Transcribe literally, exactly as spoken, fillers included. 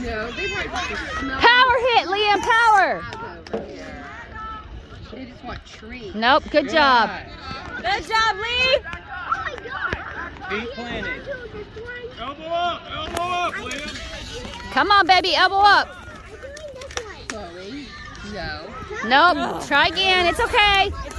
No, they probably just smell. Power hit, Liam, power. They just want trees. Nope, good, good job. Good job, Lee. Oh my God. Feet planted. Elbow up, elbow up, Liam. Come on, baby, elbow up. Chloe, no. Nope, try again, it's okay.